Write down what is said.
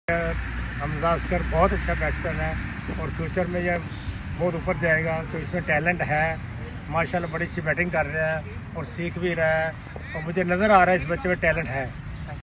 हमजा असगर बहुत अच्छा बैट्समैन है और फ्यूचर में यह बहुत ऊपर जाएगा। तो इसमें टैलेंट है माशाल्लाह, बड़ी अच्छी बैटिंग कर रहा है और सीख भी रहा है और मुझे नज़र आ रहा है इस बच्चे में टैलेंट है।